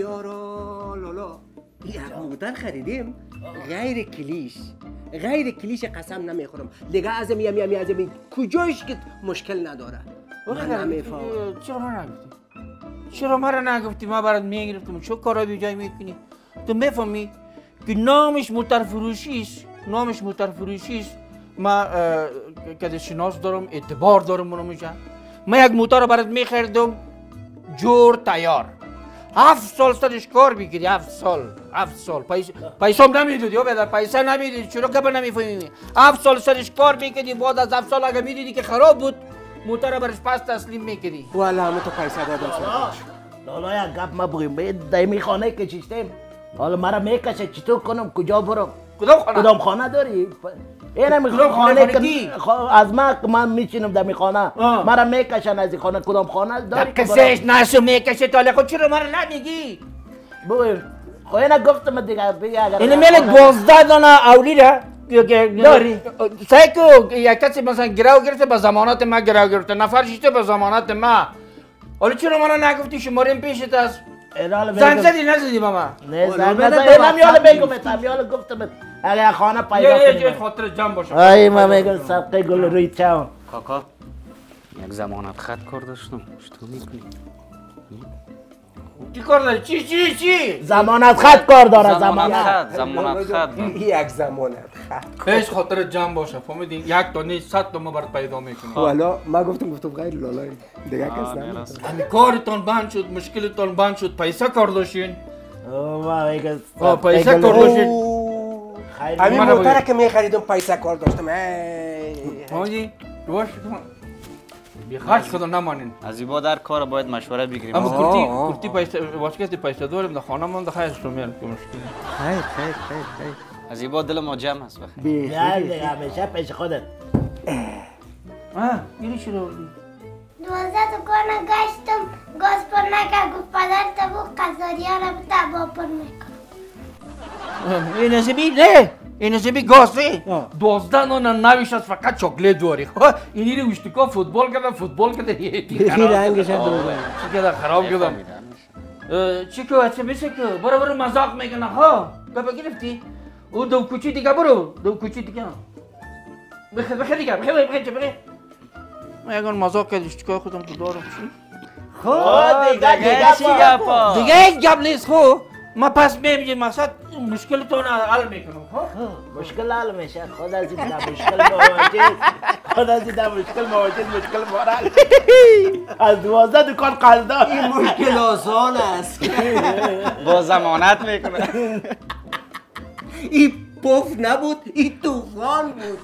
یارا لالا یک موتر خریدیم غیر کلیش قسم نمیخورم دیگه از می کجاش که مشکل نداره من نمیفهمم چرا مرا نگفتی ما برات میگرفتم چه کارا بی جای میکنی تو میفهمی که نامش موتر فروشی است ما که شناس دارم اعتبار دارم منو میشه من یک موتر رو برات میخریدم جور تیار 7 سال سرش کار میکردی 7 سال پیسام نمیدادی بدر پیسه نمیدادی چرا که نمیفهمی 7 سال سرش کار میکردی بعد از 7 سال اگه میدیدی که خراب بود موتر رو برش پس تسلیم میکردی والا همه تو پیسه دادم لالا یک گپ ما بگیم دایمی خانه کشیدیم حالا مرا میکشه چطور کنم کجا برم کدام خانه داری اینه میخوام خانه از من میچینم در خانه مرا میکشن از این خانه کدام خانه داری که کسیش نشو میکشه تا خود چرا مرا نمیگی بگویم خب اینه گفتم دیگه بگی اگر اینه میل 12 دانه اولی را داری سعی کو یک کسی مثلا گراو گرفته به ضمانت ما گراو گرفته نفر شیشته به ضمانت ما حالا چرا مرا نگفتی شماریم پیشت است زنگ زدی نزدی به من نه زنگ نزدی نمیاله بگم میاله گفتم اگه خانه پیدا کنیم یه خاطر جمع باشه ای ما میگم صدقه گل روی چاو کاکا یک ضمانت خط کار داشتم چطور میکنی؟ چی کار داری؟ چی؟ ضمانت خط کار داره ضمانت خط یک ضمانت خط بهش خاطر جمع باشه فهمیدین یک تا نیست 100 تا ما برات پیدا میکنیم والا ما گفتم غیر لالا دیگه کس نمیاد همین کارتون بند شد مشکلتون بند شد پیسه کار داشتین ما میگم پیسه کار داشتین همین موتر که میخریدم پیسه کار داشتم ماجی روش خرج کدوم نمانین از این در کار باید مشوره بگیریم اما کرتی پیسه واسه پیسه داریم در خانه من خیر شو میل که مشکل خیر از این دل ما جمع است نه دیگه همیشه پیش خودت میری چرا 12 دکان گشتم گاز پر نکرد گفت پدر تبو قصاریه را تبا پر میکنم این نزیبی نه این نزیبی گازه 12 نانه نویش از فقط چاکلیت داری اینی رو اشتکا فوتبال کرده یه رنگش هم درو چی کرده خراب کردم چی که اچه میشه که برو مذاق میکنه ها گفت گرفتی او دو کوچی دیگه برو دو کوچی دیگه بخیر دیگه بخیر من یکان مذاق کرد اشتکای خودم تو دارم چی خود دیگه یک گپ نیست خو ما پس میبینیم مقصد مشکلتون حل میکنم مشکل حل میشه خود از این مشکل مشکل مورد از 12 دکان قرض دار این مشکل آسان است با ضمانت میکنه این پف نبود این طوفان بود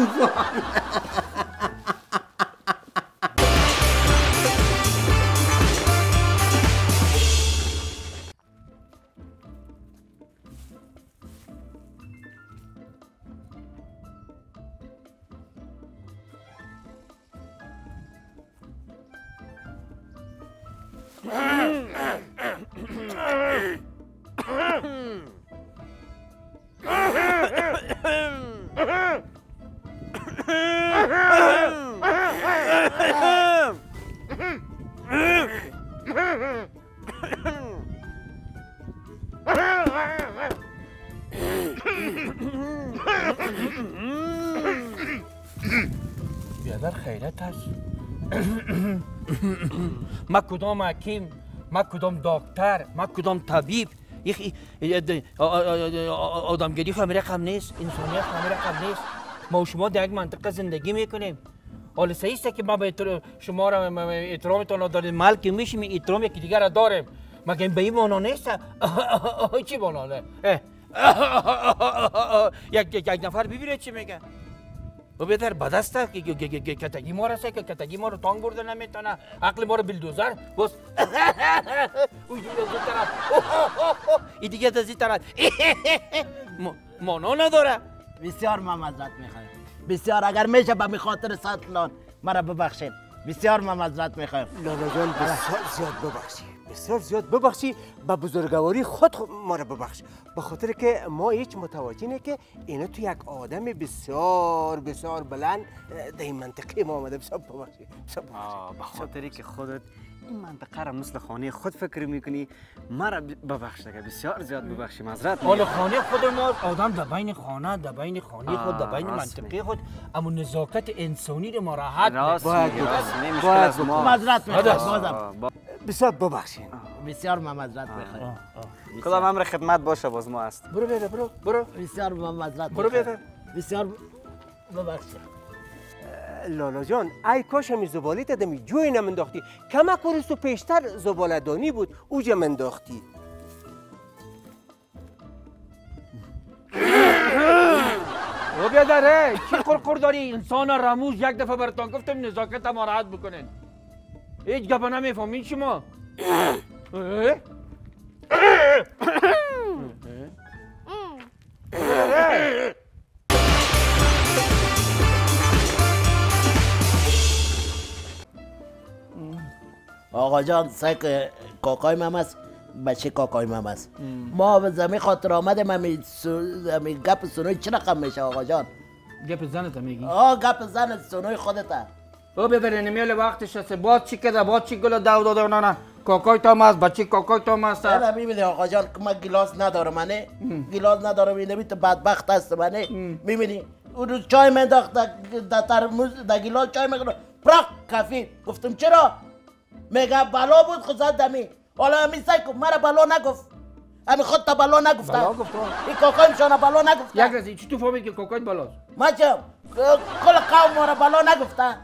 بیادر خیرت هست ما کدام حکیم ما کدام دکتر ما کدام طبیب آدمگری همه رقم نیست انسانیت همه رقم نیست ما و شما در یک منطقه زندگی میکنیم حالا صحیح است که ما به شما را احترامتان را داریم ملک میشیم احترام یکی دیگر را داریم مگه به این معنا نیست چی معنا یک نفر ببینید چی میگه و بهتر بد است که کتگی ما رسه که کتگی ما رو تانگ برده نمیتونه عقل ما رو بلدوزر بس این دیگه از این طرف مانا نداره بسیار ما معذرت میخوایم بسیار اگر میشه به خاطر سطلان مرا ببخشید بسیار ما معذرت میخوایم لالا جان بسیار زیاد ببخشی به بزرگواری خود ما را ببخش به خاطر که ما هیچ متوجه نه که اینا تو یک آدم بسیار بلند در این منطقه ما آمده بسیار ببخشی به خاطری که خودت این منطقه را مثل خانه خود فکر میکنی. مرا ببخش دیگه، بسیار زیاد ببخشی، معذرت حالا میخوام. خانه خود ما آدم در بین خانه، در بین خانه خود، در بین راست منطقه خود، اما نزاکت انسانی رو ما راحت راست باید میگی، راست میگی. مشکل باید از ما. معذرت میخوام بازم. بازم بسیار ببخشید. بسیار معذرت میخوام کدام امر خدمت باشه باز ما است. برو بیده، برو بسیار معذرت برو میخوام بیده. بسیار ببخشید لالا جان ای کاش همی زباله دمی جوی نمنداختی. کمک ورستو پیشتر زباله دانی بود اوجا منداختی. او بیادره چی قرقر داری؟ انسان رموز یک دفعه براتان گفتم نزاکت ما راحت بکنین. هیچ گپا نمیفهمین شما؟ آقا جان سگ کاکای مم است، بچه کاکای مم است. ما به زمین خاطر آمدیم همین گپ سنوی چه رقم میشه آقا جان؟ گپ زنت میگی؟ گپ زن سنوی خودته. او بیادره نمیاله وقتش هسته باز چی کده، باز چی گل دو داده نه کاکای تام است، بچه کاکای تام است. نه میبینی آقا جان که من گلاس ندارم منه، گلاس ندارم اینمی تو بدبخت هست منه. میبینی اون روز چای منداخت در ترموز در گلاس چای میکنه پراک کفی. گفتم چرا؟ میگه بلا بود خود زد دمی. حالا همین سعی کن مرا بلا نگفت، همین خود تا بلا نگفت. بلا گفت این کاکایم شانه بلا نگفت. یک رسی چی تو فهمی که کاکایت بالاست؟ ما چم کل قوم ما را بلا نگفته.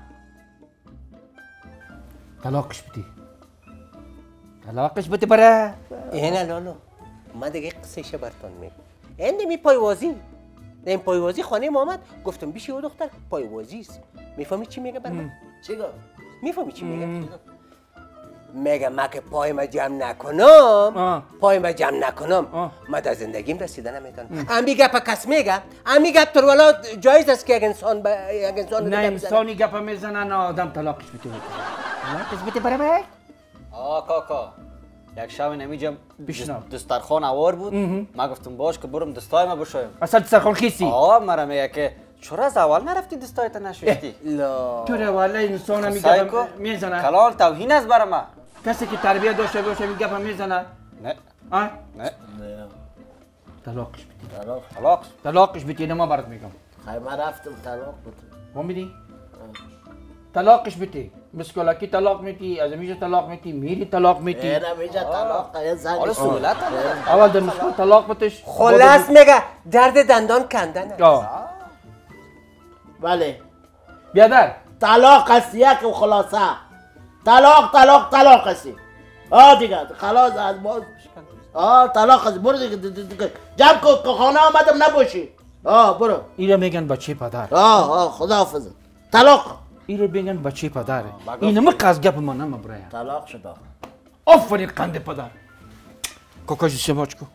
طلاقش بدی. طلاقش بده بره. اینه لالا من دیگه قصهش برتون میگم. این می پایوازی این پایوازی خانه ما آمد گفتم بیشی او دختر پایوازی است. میفهمی چی میگه برام؟ چی گفت؟ میفهمی چی میگه؟ میگه من که پای ما جمع نکنم پای ما جمع نکنم من در زندگیم رسیده نمیتونم. امی گپ کس میگه امی گپ تر والا جایز است که یک انسان نه انسانی گپ میزنه نه آدم طلاقش بده. طلاقش بده بره. کاکا یک شب نمیجم بشنو. دسترخوان اوار بود. ما گفتم باش که برم دستای ما بشویم. اصلا دسترخوان خیسی. مرا میگه که چرا از اول نرفتی دستایت نشستی؟ لا چرا والله انسان هم گپ میزنه. کلان توهین است برای ما. کسی که تربیت داشته باشه این گپ میزنه. نه نه طلاقش بده. طلاقش بده نه ما برات میگم. خیلی من رفتم طلاق بود. فهمیدی؟ طلاقش بده. مسکولکی طلاق میتی، از میشه طلاق میتی، میری طلاق میتی. نه میشه طلاق یه زنگ. حالا سهولت اول در مسکول طلاق بتش. خلاص میگه درد دندان کندن. بله بیادر طلاق است یک خلاصه. طلاق است. دیگه خلاص از باز. طلاق است. برو دیگه جمع کن خانه آمدم نباشی. برو. ایره میگن بچه پدر. خداحافظ. طلاق. ایره میگن بچه پدره. این نمک از گپ ما نمبره. طلاق شد. آفرین قند پدر. کاکاش سماج کو.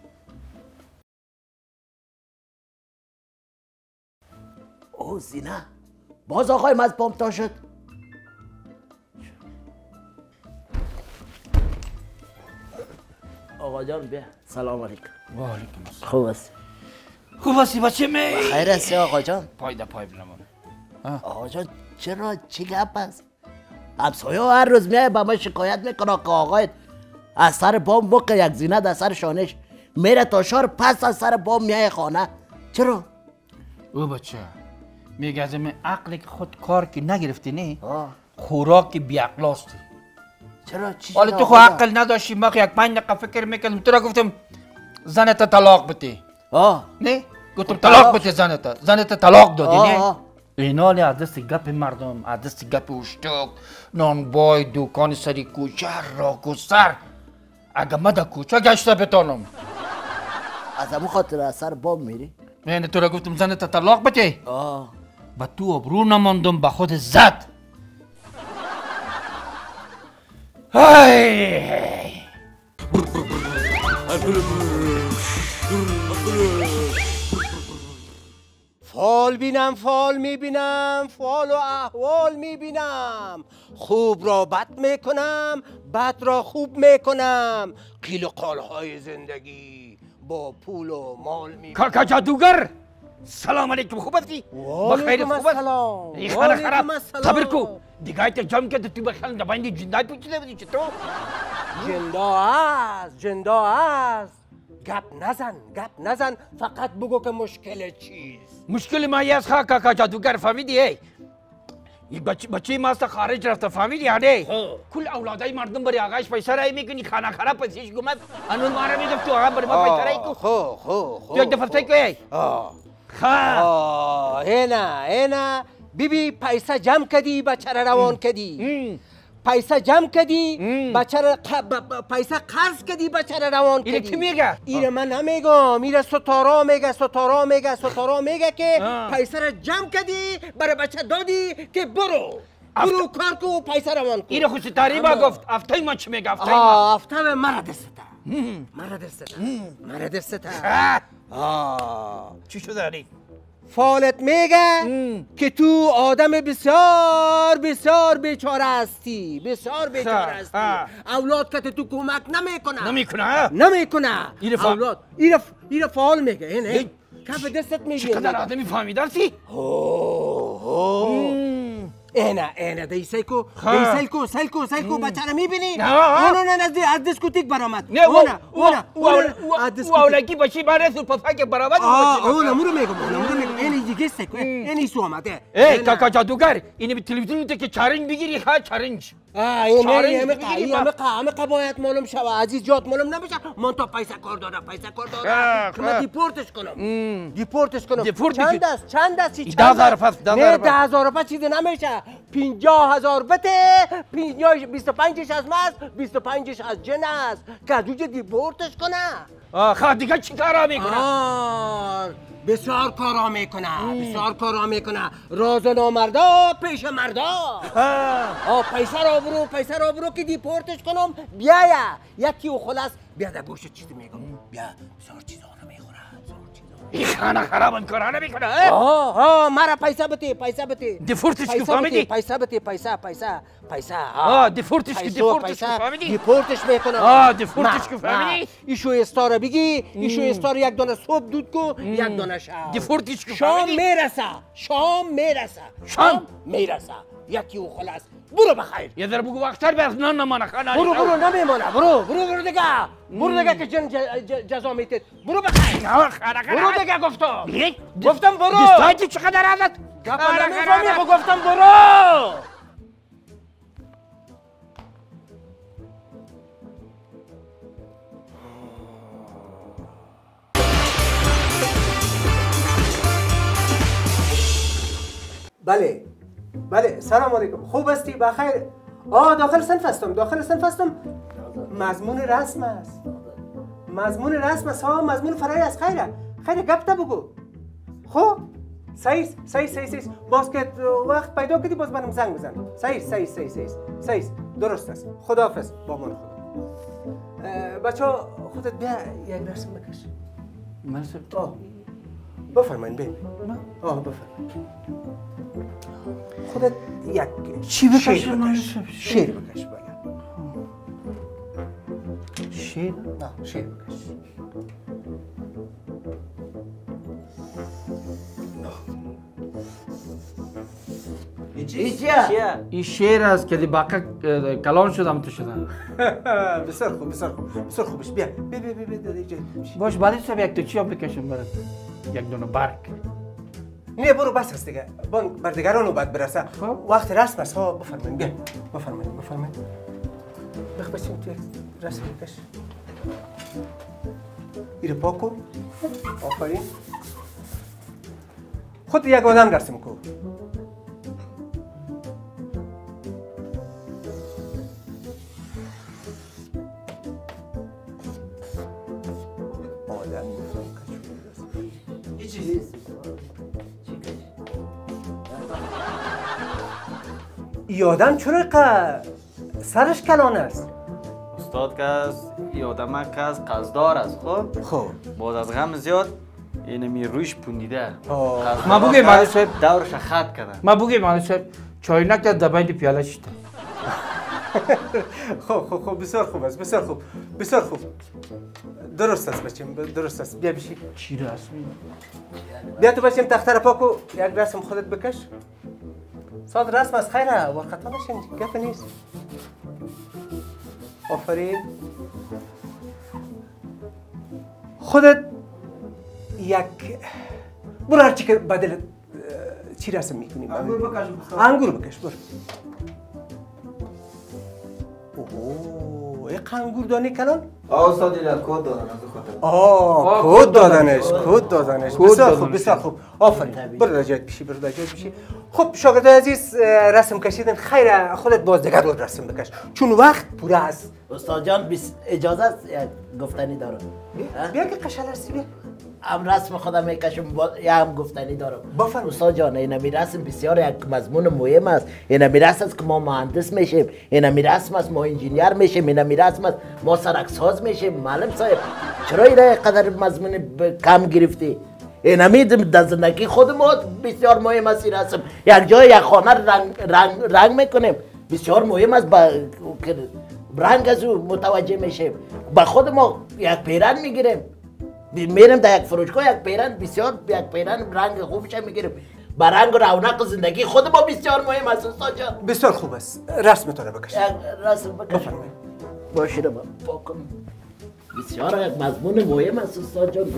زینه باز آقایم از پام تا شد. آقا جان بیا. سلام علیکم. و علیکم السلام. خوب است. خوب هستی بچه می؟ خیر هستی آقا جان؟ پای بلمون. آقا جان چرا چی گپ است؟ همسایه هر روز میای با من شکایت میکنه که آقایت از سر بام موقع یک زینه در سر شانش میره تا شهر پس از سر بام میای خانه. چرا؟ او بچه میگه از من عقل که خود کار که نگرفتی نه خوراک بیعقلاستی. چرا چی؟ حالا تو خود عقل نداشتی ما یک 5 دقیقه فکر میکنم تو را گفتم زنت طلاق بده. نه گفتم طلاق بده زنت طلاق دادی نه. اینالی از دست گپ مردم از دست گپ اشتاق نان بای دوکان سری کوچه را سر اگه من در کوچه گشته بتانم از همون خاطر از سر بام میری؟ نه تو را گفتم زنت طلاق بده. با تو ابرو نماندم با خود زد. فال بینم فال میبینم فال و احوال میبینم خوب را بد میکنم بد را خوب میکنم قیل و قالهای زندگی با پول و مال میبینم. کاکا جادوگر سلام علیکم خوب هستی؟ بخیر خوب است. این خانه خراب صبر کو دیگه ایت جمع کرد تو بخیل دبایندی جندای پیچیده بودی چطور؟ جندا است گپ نزن فقط بگو که مشکل چیست. مشکل ما از خواه کاکا جادوگر فهمیدی ای این بچه ما است خارج رفته فهمیدی یعنی کل اولادای مردم بری آقایش پیسه رای میکنی خانه خراب پیسیش گمد انون ما را میگفت تو آقا بری ما پیسه رای کو تو یک دفعه که ای اینا بیبی پیسه جمع کردی بچه را روان کردی پیسه جمع کردی بچه را پیسه قرض کردی بچه را روان کردی. اینه کی میگه؟ اینه من نمیگم اینه ستاره میگه که پیسه را جمع کردی برای بچه دادی که برو کار کو پیسه روان کو. اینه خود ستاری با گفت افتای من چی میگه افتای مرا دسته چی شده علی؟ فالت میگه که تو آدم بسیار بیچاره هستی اولاد که تو کمک نمیکنه اولاد ایره فال میگه اینه کف دستت میگه چقدر آدمی فهمیده هستی؟ اینا دی سیکو بچه را میبینی؟ اونو از دیسکوتیک برامد اولکی بچی برای سور پفک برامد اونو میگم اینی دیگه سیکو اینی سو آمده ای کاکا جادوگر اینی به تلویزیون میده که چارنج بگیری خواه چارنج همه قبایت معلوم شوه عزیز جات معلوم نمیشه من تا پیسه کار دارم که من دیپورتش کنم چند است 10,000 روپه چیزی نمیشه 50,000 بته 25ش از ماست 25ش از جن است که از اوجه دیپورتش کنه خواه دیگه چی کارا میکنه؟ بسیار کارا میکنه راز و نامردا پیش مردا پیسه را برو که دیپورتش کنم بیایا یکی و خلاص بیا در گوشت چیزی میگم بیا بسیار چیزا نمیخوره این خانه خرابم کارا نمیکنه مرا پیسه بده دیپورتش که فهمیدی؟ پیسه دیپورتش که فهمیدی؟ دیپورتش میکنم دیپورتش که فهمیدی؟ ایشو استاره بگی ایشو استاره یک دانه صبح دود کو یک دانه شب دیپورتش که فهمیدی؟ شام میرسه یکی و خلاص برو بخیر یه ذره بگو وقتر به از نان نمانه خانه برو نمیمانه برو دیگه که جن جزا میتید برو بخیر برو دیگه گفتم برو دیستایتی چقدر ازت گفتم برو بله سلام علیکم خوب هستی بخیر داخل صنف هستم مضمون رسم است مضمون فرعی است خیره گپ تا بگو خب صحیح باز که وقت پیدا کردی باز منم زنگ بزن صحیح درست است خداحافظ با من خدا بچه‌ها خودت بیا یک رسم بکش بفرمایین ببین بفرمایین خودت یک شیر بکش شیر بکش این شیر است که دی باقی کلان شدم تو شدم بسیار خوبش بیا باش بعدی سب یک تو چی هم بکشم برات یک دونه برگ نه برو بس هست دیگه بر دیگران نوبت برسه وقت رسم است بفرمایید بیا بفرمایید بخبسیم تو یک رسم بکش ایره پاک کن آفرین خود یک آدم رسم کن آدم چرا سرش کلان است؟ استاد که است این آدم که است قصدار است خب بعد از غم زیاد اینمی رویش پوندیده ما بگیم مالی صاحب دورش خط کردن ما بگیم مالی صاحب چای نکرد دبایندی پیاله شده خوب بسیار خوب است بسیار خوب بسیار خوب درست است بچیم درست است بیا بشی چی رسمی؟ بیا تو بچیم تخته را پاکو یک رسم خودت بکش ساعت رسم از خیره ورقتا بشین گپ نیست آفرین خودت یک برو هرچی که بدل چی رسم میکنیم انگور بکش انگور بکش برو اوه یک انگور دانی کلان استاد اینا کد دادن از خاطر کد دادنش بسیار خوب آفرین برو در جایت بشی خب شاگرد عزیز رسم کشیدن خیر خودت باز دیگر رو رسم بکش چون وقت پوره است استاد جان اجازه است یک گفتنی دارم بیا که قشل هستی بیا هم رسم خودم میکشم یا هم گفتنی دارم بفرمایید استاد جان این رسم بسیار یک مضمون مهم است این رسم است که ما مهندس میشیم این رسم است ما انجینیر میشیم این رسم است ما سرکساز میشیم معلم صاحب چرا این قدر مضمون کم گرفتی این در زندگی خود ما بسیار مهم است این رسم یک جای یک خانه رنگ میکنیم بسیار مهم است رنگ از او متوجه میشیم با خود ما یک پیرن میگیریم میریم در یک فروشگاه یک پیرن بسیار یک پیرن رنگ خوبش میگیریم با رنگ و رونق زندگی خود ما بسیار مهم است استاد جان بسیار خوب است رسمتون رو بکش رسم بکش باشید با پاکم بسیار یک مضمون مهم است استاد جان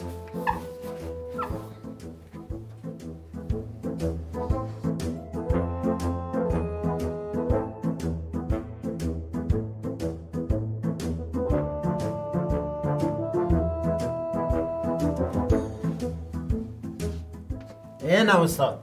این استاد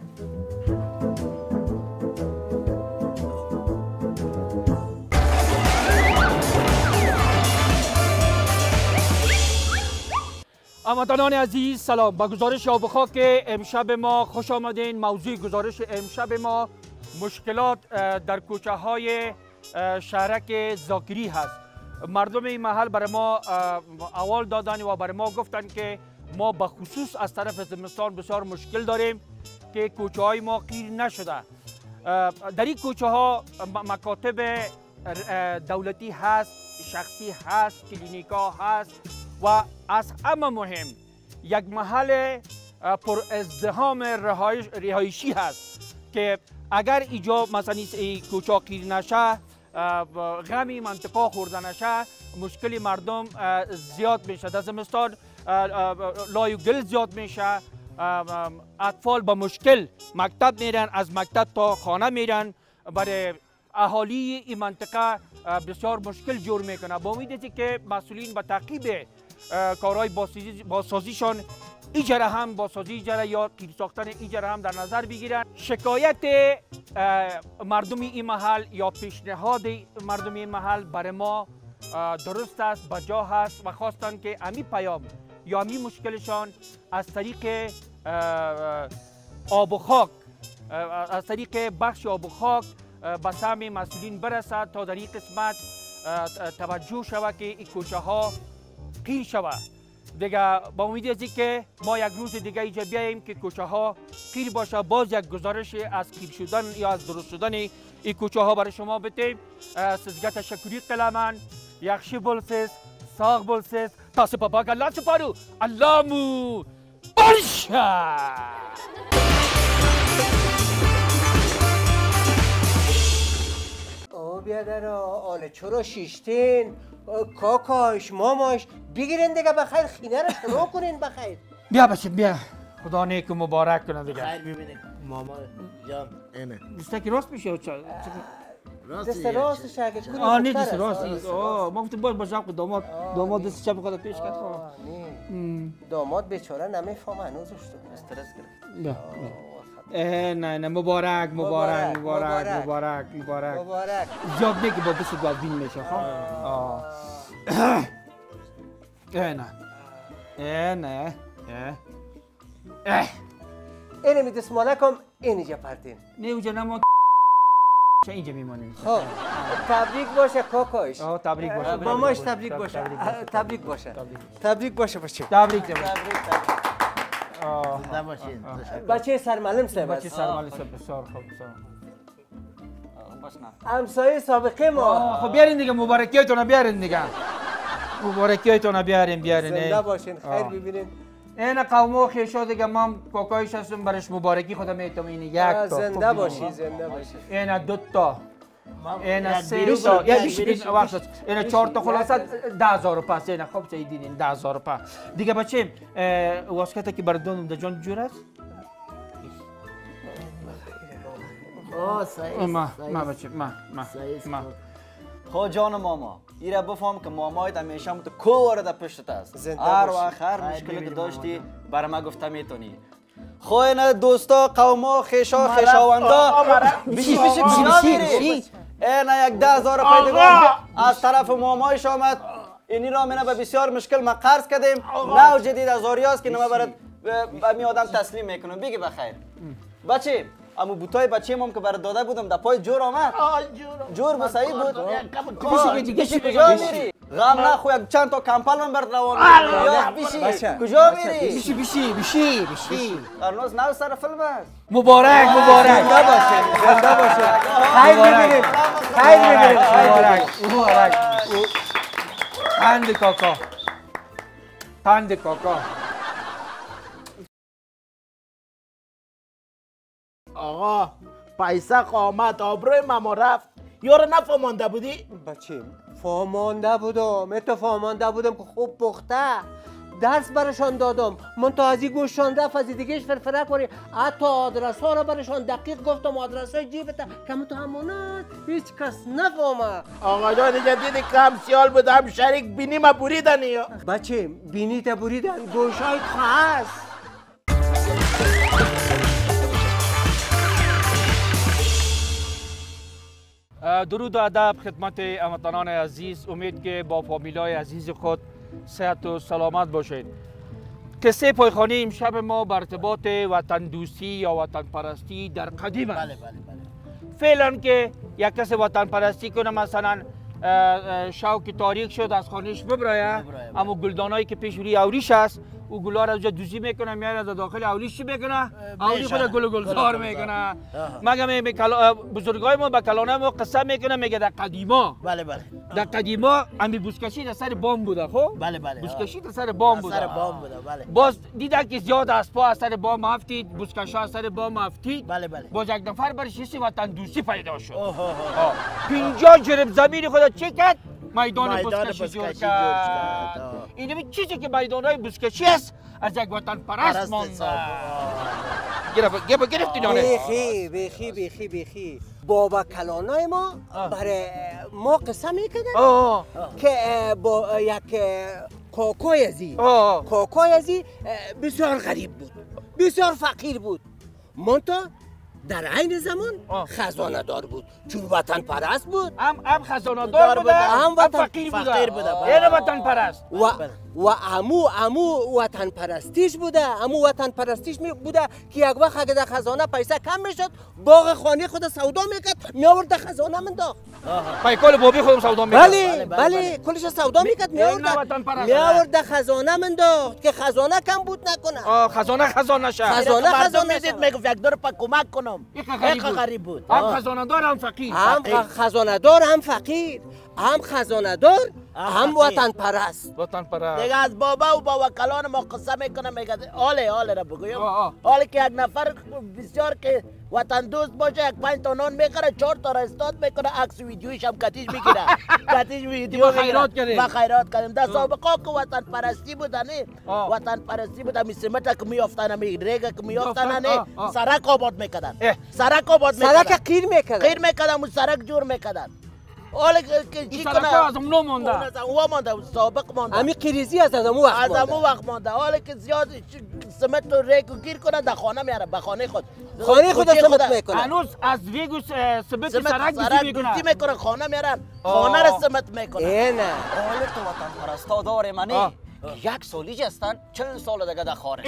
هموطنان عزیز سلام با گزارش آب و خاک امشب ما خوش آمدین موضوع گزارش امشب ما مشکلات در کوچه های شهرک زاکری هست مردم این محل برای ما اول دادن و برای ما گفتن که ما به خصوص از طرف زمستان بسیار مشکل داریم که کوچه های ما قیر نشده در این کوچه ها مکاتب دولتی هست شخصی هست کلینیکا هست و از همه مهم یک محل پر ازدحام رهایشی هست که اگر اینجا مثلا این کوچه قیر نشه غمی منطقه خورده نشه مشکل مردم زیاد میشه در زمستان لای و گل زیاد میشه اطفال با مشکل مکتب میرن از مکتب تا خانه میرن برای اهالی این منطقه بسیار مشکل جور میکنه با امید است که مسئولین به تعقیب کارهای بازسازیشان ایجاره هم بازسازی ایجاره یا قیر ساختن ایجاره هم در نظر بگیرن شکایت مردم این محل یا پیشنهاد مردم این محل برای ما درست است بجا هست و خواستن که امی پیام یا امی مشکلشان از طریق آب و خاک از طریق بخش آب و خاک به سهم مسئولین برسد تا در این قسمت توجه شود که این کوچه ها قیر شود دیگه با امید است که ما یک روز دیگه اینجا بیاییم که کوچه ها قیر باشه باز یک گزارش از قیر شدن یا از درست شدن این کوچه ها برای شما بدیم سزگه تشکری قلمان یخشی بولسیز ساغ بولسیز تا سپاپاک الله سپارو الله مو برشا بیادر آنه چرا شیشتین کاکاش ماماش بگیرین دیگه بخیر خینه رو شروع کنین بخیر بیا بچه بیا خدا نیک و مبارک کنه دیگه خیر ببینید ماما جان اینه دسته راست میشه دست راستش اگه کنی نه دست راست ما گفتیم باز با شب داماد دست چپ خدا پیش کرد داماد بیچاره نمیفهمه هنوزش تو استرس گرفت نه مبارک زیاد نه که با دست گازبین میشه نه اینه می دست مالکم اینجا پرتین نه اونجا نما اینجا میمانیم خب تبریک باشه کاکاش تبریک باشه ماماش تبریک باشه تبریک باشه بچه تبریک بچه سرمعلم صاحب بچه سرمعلم صاحب بسیار خوب همسایه سابقه ما. خب بیارین دیگه مبارکیاتونو بیارین دیگه. مبارکیاتونو بیارین. زنده باشین، خیر ببینین. این قوم خیشا دیگه ما کاکایش هستم برش مبارکی خودم میتونم این یک تا. زنده باشی. این 2 تا. این 3 تا. یا بیش وقت. این 4 تا خلاصه 10000 پس. این خوب چه دیدین 10000 پس. دیگه بچه واسکتا که بردونم در جان جور است. ما بچه ما خو جان ماما ایره بفهم که مامایت همیشه مت کوره در پشتت است هر وقت هر مشکلی که داشتی برای ما گفته میتونی خو این دوستا قوما خیشاوندا بیشی این 10000 پیدا از طرف مامایش آمد اینی را منه به بسیار مشکل ما قرض کردیم نو جدید از آریاس که نما برات می آدم تسلیم میکنم بگی بخیر بچه امو بوتای بچه مام که برات داده بودم در پای جور آمد جور با صحیح بود بیشی کجا میری غم نخو یک چند تا کمپل من برات روان بیشی کجا میری بیشی ارنوز نو سر فیلم است مبارک زنده باشه خیر ببینیم مبارک پند کاکا آقا پیسه قامت آبروی ما رفت یارو نفهمانده بودی؟ بچه فهمانده بودم که خوب پخته درس برشان دادم من تا از این گوششان رفت از دیگهش فرفره کنی حتی آدرس ها را برشان دقیق گفتم آدرس های جیبت که تو همونات هیچ کس نفهمه آقا جان دیگه دیدی که هم سیال بودم شریک بینی ما بریدن یا بچه بینی تا بریدن گوشای خواست درود و ادب خدمت هموطنان عزیز امید که با فامیلای عزیز خود صحت و سلامت باشید قصه پایخوانی امشب ما بر ارتباط وطن دوستی یا وطن پرستی در قدیم است بله فعلا که یک کس وطن پرستی کنه مثلا شوق تاریک شد از خانهش ببرایه اما گلدانایی که پیش روی اوریش است او گلا را اونجا دوزی میکنه میاره از داخل اولیش چی میکنه؟ اولی خود گل و گلزار میکنه مگه بزرگای ما به کلانه ما قصه میکنه میگه در قدیما بله در قدیما امی بوسکشی در سر بام بوده خب؟ بله بوسکشی در سر بام بوده بله باز دیدن که زیاد از پا از سر بام افتید بوسکشا از سر بام افتید بله باز یک نفر برش حس وطن دوستی پیدا شد 50 جرب زمین خدا چه کرد؟ میدان بوسکشی جور کرد این چیزی که میدانهای بوسکشی است از یک وطن پرست مانده گرفتی نانه بیخی بابا کلانای ما برای ما قصه میکردن که با یک کاکای ازی بسیار غریب بود بسیار فقیر بود منتها در عین زمان خزانه دار بود چون وطن پرست بود هم خزانه دار بوده هم فقیر بوده یعنی وطن پرست و امو وطن پرستیش بوده که یک وقت اگه در خزانه پیسه کم میشد باغ خانه خود سودا میکرد میآورد در خزانه منداخت پیکال بابی خودم سودا میکرد بله کلش سودا میکرد میآورد در خزانه منداخت که خزانه کم بود نکنه خزانه شه مردم میدید میگفت یک دور پا کمک کنم یک غریب بود هم خزانه دار هم فقیر هم خزانه دار هم وطن پرست دیگه از بابا و با وکلان ما قصه میکنه میگه حاله را بگویم حاله که یک نفر بسیار که وطن دوست باشه یک 5 تا نان میخره 4 تا را استاد میکنه عکس ویدیویش هم کتیش میگیره و خیرات کردیم در سابقه که وطن پرستی بودنه وطن پرستی بود همی سمت که میافتن همی ریگه که میافتن سرک آباد میکردن سرک قیر میکردن و سرک جور میکردن حالا که چی کنه از اون مونده سابق مونده همی قیریزی از امو وقت مونده حالا که زیاد سمت و ریگ و گیر کنه در خانه میاره به خانه خود سمت میکنه هنوز از ریگ و سمت سرک دوزی میکنه خانه میارن خانه را سمت میکنه نه حالا تو وطن پرستا داره منی یک سالیج هستن 40 سال دیگه در خارج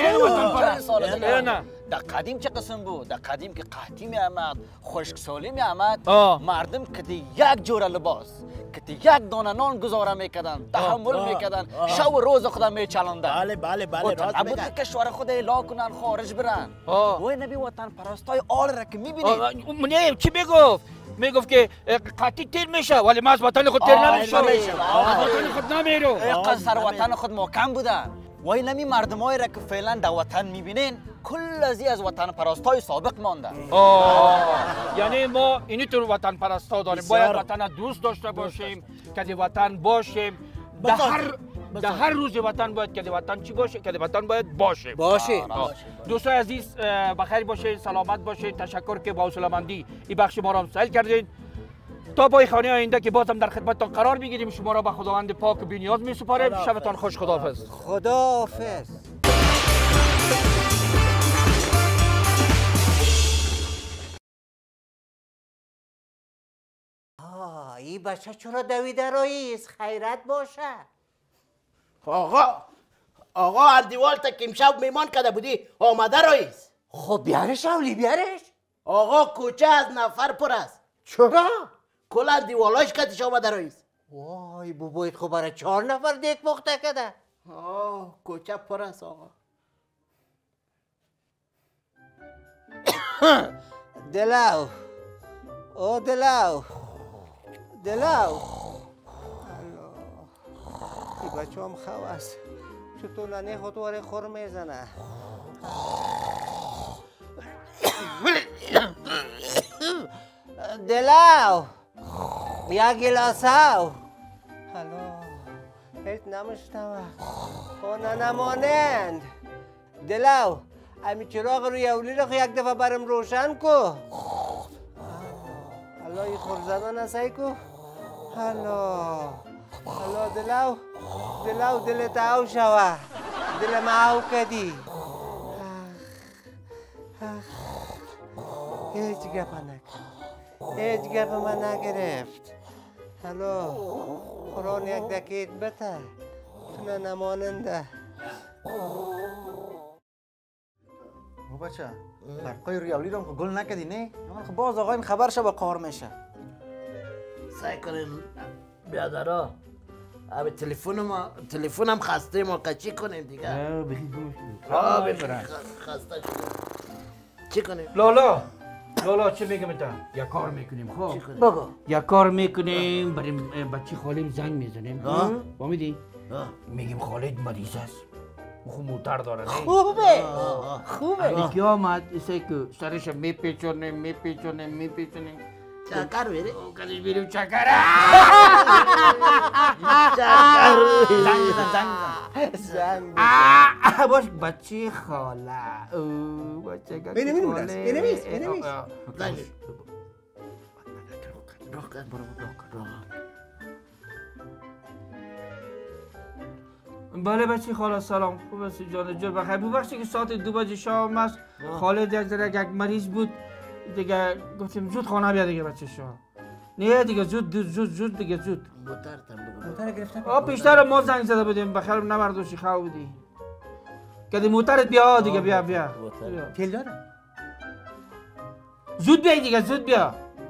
در قدیم چه قسم بود در قدیم که قحطی می آمد خشکسالی می آمد مردم که یک جور لباس که یک دانه نان گزاره میکردن تحمل میکردن شب و روز خودم میچلاندن بله نبود که کشور خود اعلا کنن خارج برن وای نبی وطن پرستای آل را که میبینید چی بگفت میگفت که قطعی تیر میشه ولی ما از وطن خود تیر نمیشه. از وطن خود نمیرو. اینقدر سر وطن خود محکم بوده. وای نمی مردمایی را که فعلا در وطن میبینین کل از وطن پرستای سابق مانده. یعنی ما اینی طور وطن پرستا داریم. باید وطن دوست داشته باشیم که وطن باشیم. در هر روز وطن باید که وطن چی باشه؟ که وطن باید باشه. دوستای عزیز بخیر باشید، سلامت باشید. تشکر که با حوصله‌مندی این بخش ما را مسائل کردید. تا پای خانه آینده که بازم در خدمتتان قرار میگیریم شما را به خداوند پاک بی‌نیاز میسپاریم. شبتان خوش. خداحافظ. خداحافظ. این بچه چرا دویده رئیس؟ خیرت باشه. آقا اردیوال تا که امشب میمان کده بودی آمده رئیس. خب بیارش اولی بیارش. آقا کوچه از نفر پر است. چرا؟ کل اردیوالاش کتش آمده رئیس. وای بابایت خب برای 4 نفر دیک پخته کده. کوچه پر است آقا. دلاو او دلاو این بچه هم خواست چطور ننه خود واره خور میزنه. دلاو یا گلاساو. هلو هیچ نمشتوه خونه نمانند. دلاو امی چراغ روی اولی رو یک دفعه برم روشن کو. هلو این خور زدن هستی کو. هلو دلاو دلت او شوه. دل ما او کدی. هیچ گپ من نگرفت. هلو قرآن یک دکیت بته تونه نماننده. بچه برقای ریالی رو گل نکدی نه؟ خب باز آقایم خبر شه با قهر میشه. سعی کنین بیادرها اب تلفنم خسته ما چی کنیم دیگه؟ خسته چی کنیم؟ لالا چه میگم تا؟ یک کار میکنیم. خب بگو. یک کار میکنیم بریم بچه خالیم زنگ میزنیم. با میدی؟ میگیم خالد مریض است. خوب موتر داره. خوبه. دیگه آمد ایسه که سرش میپیچونیم. چکر بیری؟ کدیش بیریم چکر. زنگ باش بچه خاله. بنویس. بله بچه خاله سلام. خوب است جان بخیر. ببخشید که ساعت 2 بجه شام است. خالد یک مریض بود دیگه گفتیم زود خانه بیا دیگه بچه شما. نه دیگه زود دیگه زود. موتر گرفتن. پیشتر ما زنگ زده بودیم بخیر نبردوشی خواه بودی. کدی موترت بیا دیگه بیا. تیل دارم. زود بیا دیگه زود بیا.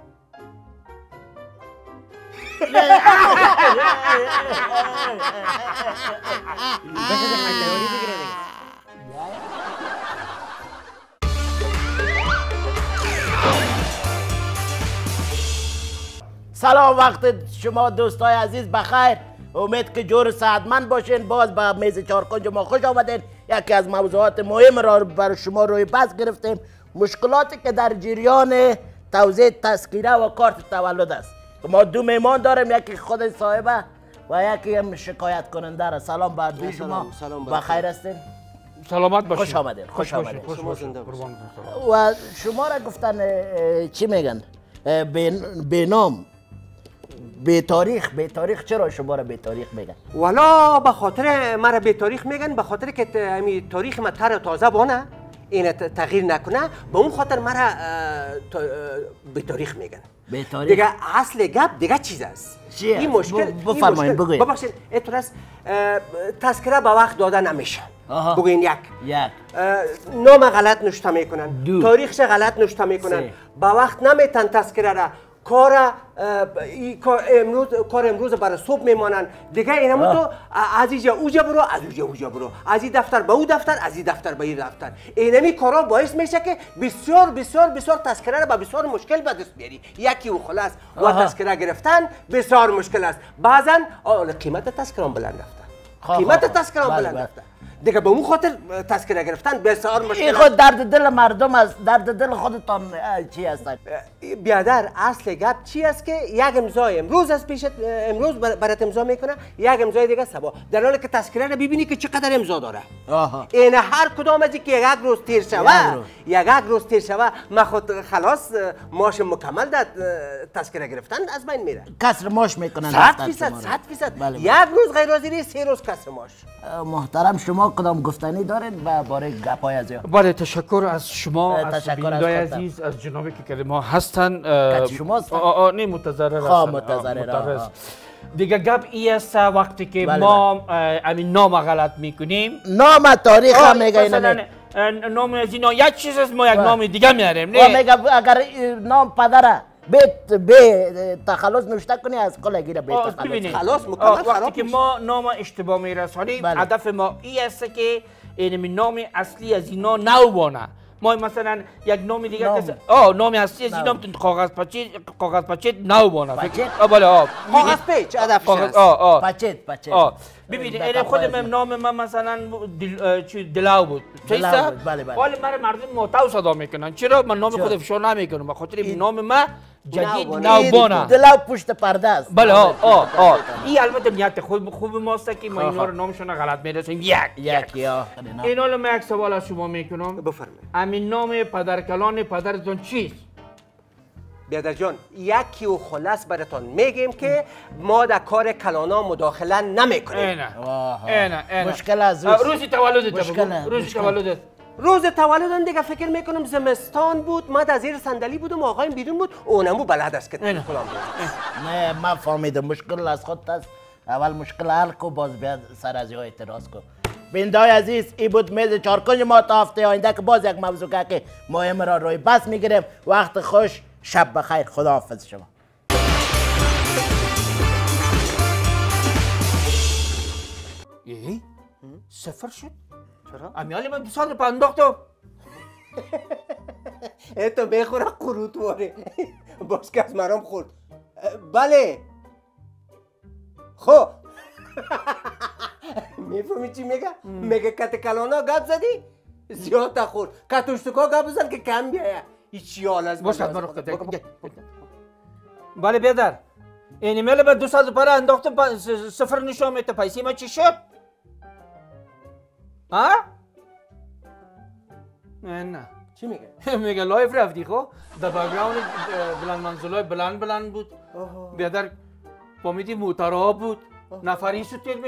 سلام وقت شما دوستای عزیز بخیر. امید که جور صحتمند باشین. باز به میز چهارکنج ما خوش آمدین. یکی از موضوعات مهم را برای شما روی بحث گرفتیم. مشکلاتی که در جریان توزیع تذکره و کارت تولد است. ما 2 مهمان داریم، یکی خود صاحبه و یکی هم شکایت کننده را. سلام بر دوی شما. بخیر هستین؟ سلامت باشین. خوش آمدین. خوش باشین. و شما را گفتن چی میگن؟ به نام به تاریخ چرا شما را به تاریخ میگن؟ والا به خاطر مرا به تاریخ میگن، به خاطر که تاریخ ما تازه بانه این تغییر نکنه، به اون خاطر مرا به تاریخ میگن. به تاریخ دیگه اصل گپ دیگه چیز است. این مشکل بفرمایید بگوید. ببخشید اینطور است تذکره به وقت داده نمیشه. بگوین یک نام غلط نوشته میکنن، تاریخش غلط نوشته میکنن، به وقت نمیتن تذکره را کار امروز برای صبح میمانن دیگه اینم تو از اینجا اوجا برو از اوجا برو از این دفتر به اون دفتر از این دفتر به این دفتر اینمی کارا باعث میشه که بسیار تذکره رو با بسیار مشکل به دست بیاری یکی و خلاص و تذکره گرفتن بسیار مشکل است بعضا قیمت تذکره بلند رفته قیمت تذکره بلند رفته دیگه به اون خاطر تذکره گرفتن بسیار مشکل این خود درد دل مردم است درد دل خودتان چی است بیادر اصل گپ چی است که یک امضای امروز از پیشت امروز برات امضا میکنه یک امضای دیگه صبح در حالی که تذکره رو ببینی که چقدر امضا داره این هر کدام از که یک روز تیر شوه یک روز تیر شوه ما خود خلاص ماش مکمل داد تذکره گرفتن از بین میره کسر ماش میکنن 100% یک روز غیر حاضری 3 روز کسر ماش محترم شما کدام گفتنی دارین باره گپای از بله تشکر از شما از بینندای عزیز از جنابی که ما هستن شماست نه متضرر دیگه گپ ای است وقتی که ما همین نام غلط میکنیم نام تاریخ هم میگه اینا نام از اینا یک چیز است ما یک نام دیگه میاریم نه میگه اگر نام پدره به تخلص نوشته کنی از کل گیره به خلاص مکمل وقتی که ما نام اشتباه میرسانیم هدف ما ای است که این نام اصلی از اینا نوبانه ما مثلا یک نام دیگه نام اصلی از اینا کاغذ پچت نوبانه بله کاغذ پیچ هدفش پچت ببینید این خود نام من مثلا دلاو بود ولی من مردم موتاو صدا میکنن چرا من نام خود افشا نمیکنم بخاطر نام من جدید نوبانه دلاو پشت پرده است بله این البته نیت خوب ماست که ما اینا رو نامشون غلط میرسیم یک اینا رو من یک سوال از شما میکنم بفرمایید همین نام پدرکلان پدرتون چیست؟ بیادر جان یکی و خلاص براتون میگیم که ما در کار کلانا مداخله نمیکنیم مشکل از روز تولدت روز تولدم دیگه فکر میکنم زمستان بود ما در زیر صندلی بودم آقایم بیرون بود اونمو بلد است که فلان نه ما فهمیدم مشکل از خودت است اول مشکل حل کو باز بیاد سر از اعتراض کو بینندای عزیز این بود میز چارکنج ما تا هفته آینده که باز یک موضوع که مهم را روی بس میگیریم وقت خوش شب بخیر خداحافظ شما صفر شد چرا؟ امیالی من 2 سال رو انداختم تو بخوره قروت واره باز که از مرام خورد بله خب میفهمی چی میگه؟ میگه کت کلانا گپ زدی؟ زیاد خورد کتوشتکا گپ زد که کم بیایه هیچی حال از باشه من رو کده بله بیادر این ایمیل به 2 سال پر انداختم صفر نشون میده پیسی ما چی شد؟ ها؟ نه چی میگه؟ میگه لایف رفتی خب در بگراوند بلند منزلای بلند بود بیادر فهمیدی موترها بود نفری شو تیر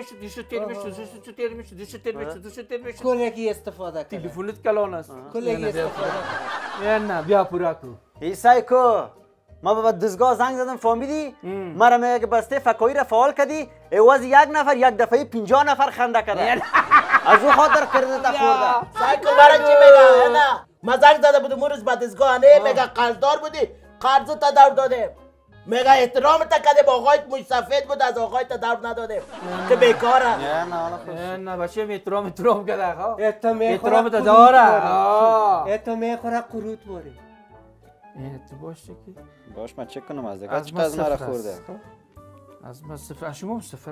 میشد کلگی استفاده کرد تلفنت کلان است کلگی استفاده کرد نه بیا پورا کو ای سایکو ما به دزگاه زنگ زدم فهمیدی مرا میگه بسته فکایی را فعال کردی ایواز یک نفر یک دفعه 50 نفر خنده کرده از او خاطر کرده تا خورده سایکو برای چی میگه نه ما زنگ زده بودم اون روز به دزگاه نه میگه قرضدار بودی قرض تا دور داده میگه احترام تا کده با آقایت مش سفید بود از آقایت دور نداده که بیکاره نه بچه احترام کرده ها احترام تا داره اتو میخوره قروت باره تو باشه که باش من چک کنم از دیگه چقدر از مرا خورده از من صفر از شما صفر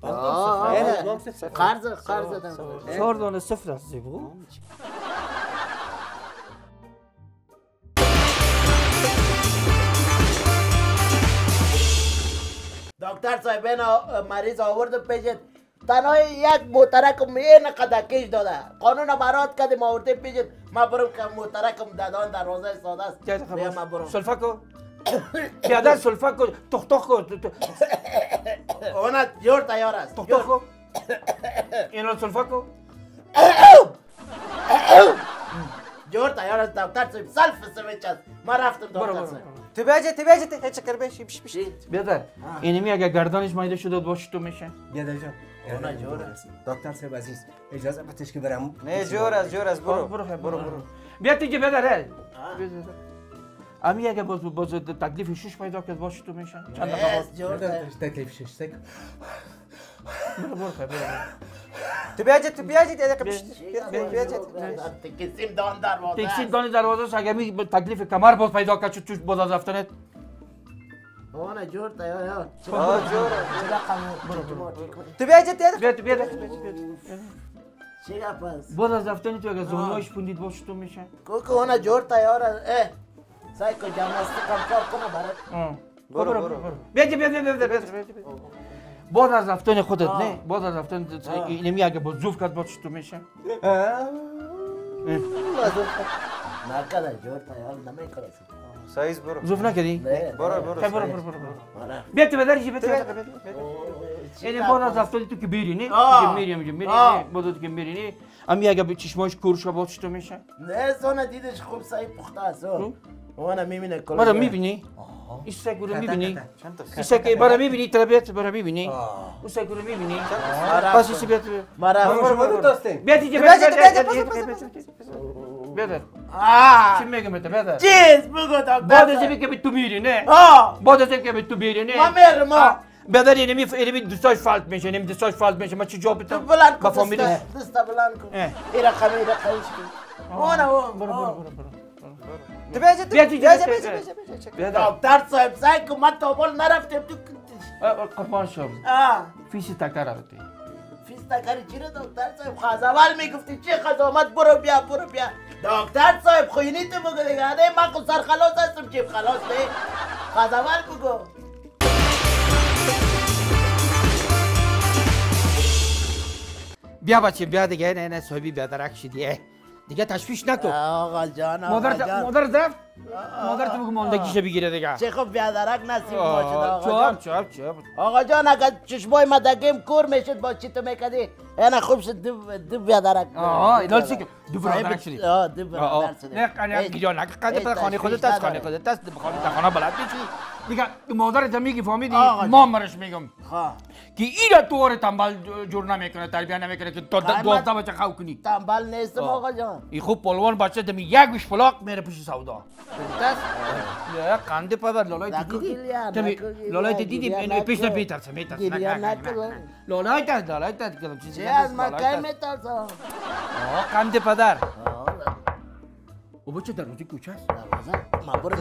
قرض دادم 4 دانه صفر است زیبو دکتر صاحبین مریض آورد پیشت تنها یک موترکم این قدکش داده قانون برات کردیم آورده پیشت ما برم که موترکم دادان دروازه ساده است بیا ما برم سلفکو پیاده سلفکو تخ اونا جور تیار است تخ اینا سلفکو جور تیار است دکتر صاحب سلف سویچ است ما رفتم دکتر صاحب تو بیاجه هیچ چکر بشی بیادر اینمی اگر گردانش مایده شده باشه تو میشه بیادر جان اونا جور است دکتر صاحب عزیز اجازه بتش که برم نه جور است برو بیا تیجه بیادر امی اگه باز تکلیف شش پیدا کرد باشه تو میشن چند دقیقه بعد تکلیف شش سک برو تو بیا جد تکسیم دانی دروازه اگه می تکلیف کمر باز پیدا کرد توش باز از رفتنت اون جور تیار تو بیا جد بیا چیگه پس باز از رفتنت تو اگه زانوهاش پوندید باشه تو میشن کوکو اون جور تیار سعی کن جمناستیک هم کار کنه برات برو بیا باز از رفتن خودت نه باز از رفتن اینمی اگه با زوف کرد باشه تو میشه نکده جور تیار نمیکنه سایز برو زوف نکردی؟ برو بیا تو بداری اینه باز از رفتن تو که بیری نه میری باز تو که میری نه امی اگه به چشماش کورش باشه تو میشه نه زونه دیدش خوب سعی پخته است اون میبینه کلا برا میبینی؟ این سگ رو میبینی؟ این سگ برا میبینی تربیت برا میبینی؟ اون سگ رو میبینی؟ پس ایسی بیاد بیاد دیگه بیاد چی میگم بهت بیاد چیز بگو دکتر بعد از اینکه به تو میری نه؟ بعد از اینکه به تو میری نه؟ ما میرم بیادر اینمی دوستاش فالت میشه اینمی دوستاش فالت میشه ما چی جواب تو بدم؟ بلند با کن فامیلی دست بلند کن این رقمی کن برو تو بیا جد دکتر صاحب سعی کن ما تابل نرفتیم تو قربان شم فیسی تکر رفتی فیس تکری چی رو دکتر صاحب خازوال میگفتی چی خازومت برو بیا دکتر صاحب خوینی تو بگو دیگه من خود سر خلاص هستم چیب خلاص نه خازوال بگو بیا بچه بیا دیگه نه صاحبی بیادرک شدی دیگه تشویش نکن آقا جان مادر رفت مادر تو بگو ماندگیشه بگیره دیگه چه خوب بیادرک نصیب باشد آقا جان چپ آقا جان اگر چشمای مدگیم کور میشد با چی تو میکدی اینا خوب شد دو بیادرک اینا چی که دو برادرک شدی دو برادر شدی نه گیرا نکنه پر خانه خودت است خانه بلد میشی دیگه مادرت میگی فهمیدی ما مرش میگم که اینا تو تنبل جور نمیکنه تربیت نمیکنه که تو 12 بچه خو کنی تنبل نیستم آقا جان این خوب پلوان بچه دمی یک گوش فلاق میره پیش سودا یا قنده پدر لالای دیدی پیش نمیترسه لالای کردم چیزی چه از مکه میترسم قنده پدر او بچه دروازه کوچه است ما برو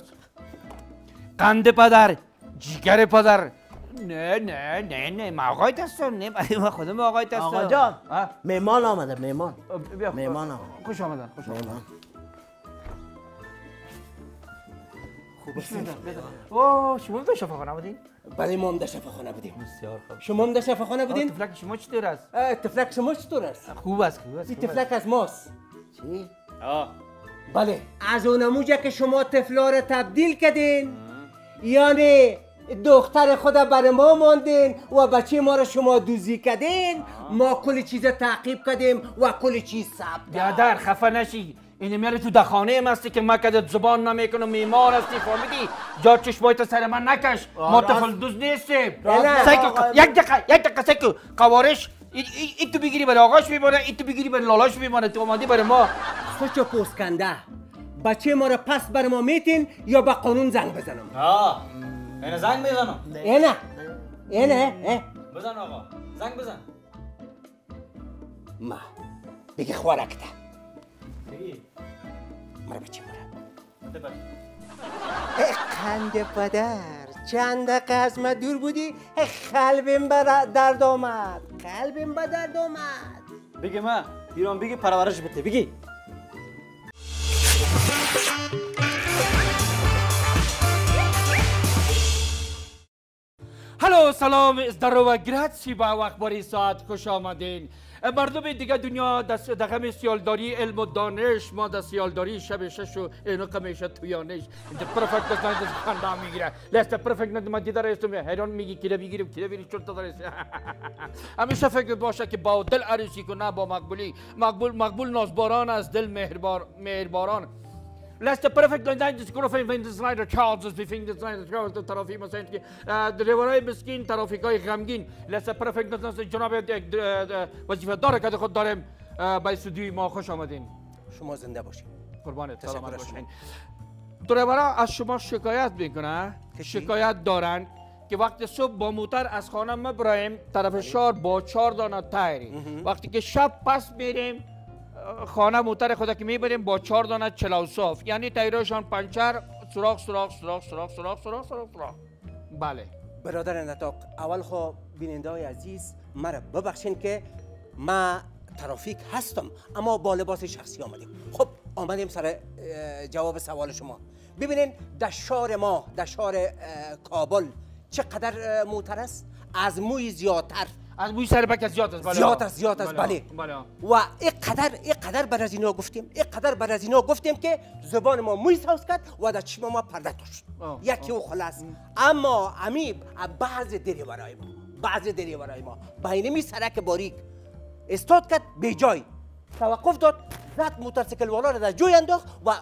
قنده پدر جیگر پدر نه ما آقای هستم نه ما خودم آقای هستم آقا جان میمان آمده میمان آمده خوش آمدن خوب است اوه شما در شفاخانه بودین؟ بله ما هم در شفاخانه بودیم بسیار خوب شما هم در شفاخانه بودین؟ تفلک شما چطور است؟ تفلک شما چطور است؟ خوب است این تفلک از ماست چی؟ بله از اون موجه که شما تفلا رو تبدیل کردین یعنی دختر خود برای ما ماندین و بچه ما رو شما دوزی کردین ما کل چیز تعقیب کردیم و کل چیز ثبت بیادر خفه نشی این میاره تو دخانه ام هستی که من کدت زبان نمیکنم میمار هستی فهمیدی جا چشمایت سر من نکش ما طفل دوز نیستیم یک دقیقه سکو قوارش این تو بگیری برای آقاش میمانه این تو بگیری برای لالاش میمانه تو آمدی برای ما سوچ پوسکنده بچه ما رو پس برای ما میتین یا با قانون زنگ بزنم اینه زنگ بزنم اینه بزن آقا زنگ بزن ما بگه خوارکته مرا بچه مرا قنده پدر چند دقیقه از ما دور بودی قلبم به درد آمد بگی ما ایران بگی پرورش بده بگی هلو سلام و گراتسی با اخباری ساعت خوش آمدین مردم دیگه دنیا دقم سیالداری علم و دانش ما در سیالداری شب شش و اینو کمیشه تویانش اینجا پرفکت دست نایت خنده میگیره لست پرفکت نایت من دیده رایستم حیران میگی کیره بگیریم کیره بیری چون تا همیشه فکر باشه که با دل عروسی کنه با مقبول نازباران از دل مهرباران Let's perfect line just go find the slider Charles as we think the slider Charles the طرفی مثلا که دریورای مسکین ترافیکای غمگین Let's perfect جناب وظیفه داره که خود داریم به استودیوی ما خوش آمدین شما زنده باشین قربانت سلامت باشین درباره از شما شکایت میکنه، شکایت دارن که وقتی صبح با موتر از خانه مبرایم طرف شهر با 4 دانه تایر، وقتی که شب پس میریم خانه موتر خود که میبریم با 4 دانه چلو صاف، یعنی تایرشان پنچر سوراخ سوراخ سوراخ سوراخ سوراخ سوراخ سوراخ سوراخ. بله برادر نطاق، اول خو بیننده های عزیز مرا ببخشین که ما ترافیک هستم اما با لباس شخصی آمدیم. خب آمدیم سر جواب سوال شما. ببینین در شهر ما، در شهر کابل چقدر موتر است؟ از موی زیادتر، از موی سربک زیاد است. زیاد است بله. و اینقدر بر از اینا گفتیم که زبان ما موی سوز کرد و در چشم ما پرده داشت. یکی و خلاص. اما امی بعض دریورای ما بین می سرک باریک استاد کرد، به جای توقف داد، زد موتورسیکل والا را در جوی انداخت و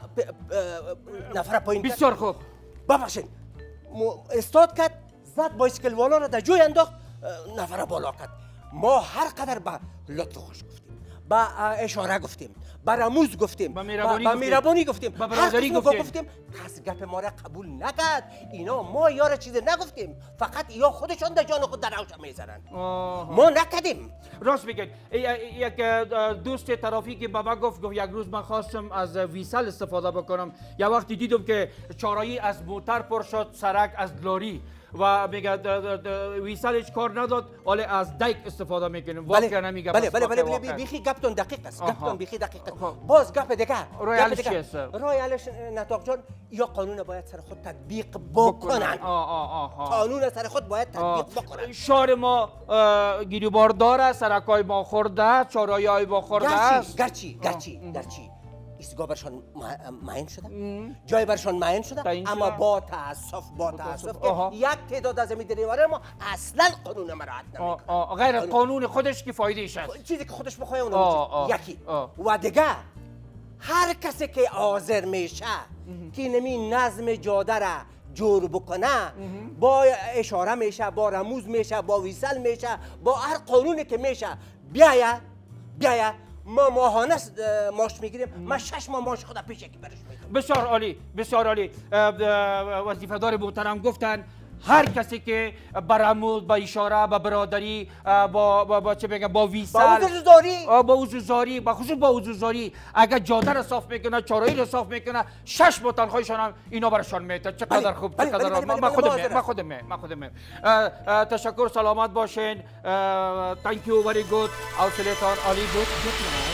نفر پایین کرد. بسیار خوب. ببخشید، استاد کرد، زد بایسکل والا را در جوی انداخت، نفر بالا کرد. ما هر قدر با لطف خوش گفتیم، با اشاره گفتیم، با رموز گفتیم، با میربانی گفتیم، با برادری گفتیم، کس گپ ما را قبول نکرد. اینا ما یار چیز نگفتیم، فقط اینا خودشان در جان خود در روشن میزنن. ما نکردیم. راست میگید. یک دوست ترافیکی به من گفت یک روز من خواستم از ویسل استفاده بکنم، یا وقتی دیدم که چارایی از موتر پر شد، سرک از لاری و میگه ویسل هیچ کار نداد، ولی از دیک استفاده میکنیم. واقعا نمیگم. بله بیخی گپتون دقیق است. باز گپ دیگه. رویالش نطاق جان، یا قانون باید سر خود تطبیق بکنن. قانون سر خود باید تطبیق بکنن. شهر ما گیروبار داره، سرکای ما خورده، چارایی ما خورده است. گرچی ایستگاه برشان معین شده، جای برشان معین شده، اما با تاسف که یک تعداد از دریوره ما اصلا قانون مراعات نمیکنه. غیر از قانون خودش که فایدهش است، چیزی که خودش بخواه اونو یکی. و دیگه هر کسی که حاضر میشه که نمی نظم جاده را جور بکنه، با اشاره میشه، با رموز میشه، با ویسل میشه، با هر قانونی که میشه، بیایه ما ماهانه ماش میگیریم. ما 6 ماه ماش خود پیش یکی برش میدم. بسیار عالی. وظیفه دار محترم گفتن هر کسی که برامود با اشاره، با برادری، با چه بگم، با ویسل، با عضوزاری، با خصوص با عضوزاری، اگر جاده را صاف میکنه، چارایی را صاف میکنه، 6 ماه تنخواهشان هم اینا برشان میده. چقدر خوب، چقدر. ما خودم تشکر، سلامت باشین. Thank you very good. حوصله‌تان عالی بود.